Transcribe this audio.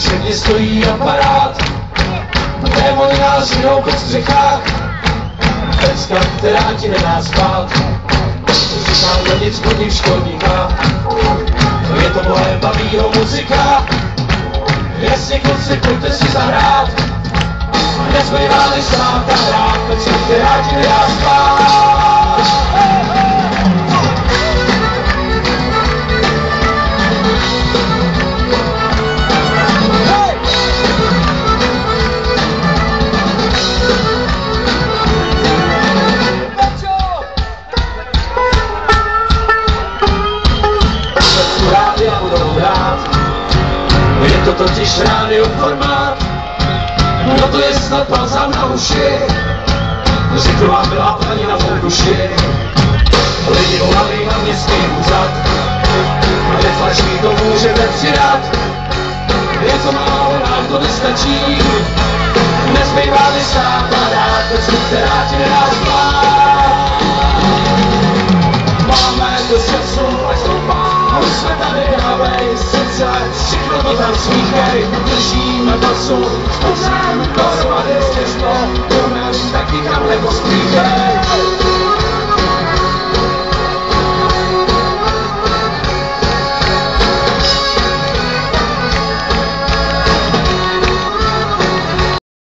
všedně stojí aparát. Démoni nás žinou po střechách, pecka, která ti nedá spát. Říkám do nic spodních školníkách, je to moje bavího muzika. Jasně kluci, pojďte si zahrát, nezbývá-li stát a hrát, pecka, která ti nedá spát. Je to totiž radioformát, no to je snad balzám na uši, řekl vám byla paní na mou duši. Lidi volali na městský úřad, neflačný to můžeme přidat, je to málo, nám to nestačí, nezbývá-li stát a dát pecku, která ti nedá spát. Máme dost času, ať stoupá, už jsme tady dávej srdce, všechno to tam smíchej, držíme basu, zkusím dohromady stěžno, budeme taky kam nebo